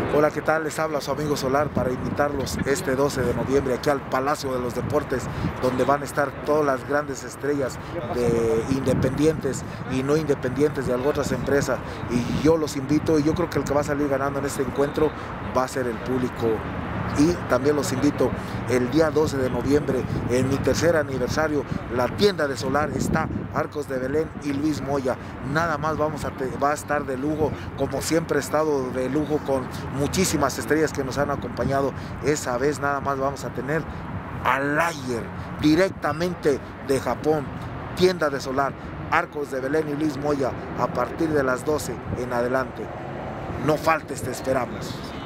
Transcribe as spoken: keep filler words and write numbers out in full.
Hola, ¿qué tal? Les habla su amigo Solar para invitarlos este doce de noviembre aquí al Palacio de los Deportes, donde van a estar todas las grandes estrellas de independientes y no independientes de otras empresas. Y yo los invito, y yo creo que el que va a salir ganando en este encuentro va a ser el público. Y también los invito el día doce de noviembre, en mi tercer aniversario, la tienda de Solar está Arcos de Belén y Luis Moya. Nada más vamos a va a estar de lujo, como siempre he estado de lujo con muchísimas estrellas que nos han acompañado. Esa vez nada más vamos a tener a Layer directamente de Japón. Tienda de Solar, Arcos de Belén y Luis Moya, a partir de las doce en adelante. No faltes, te esperamos.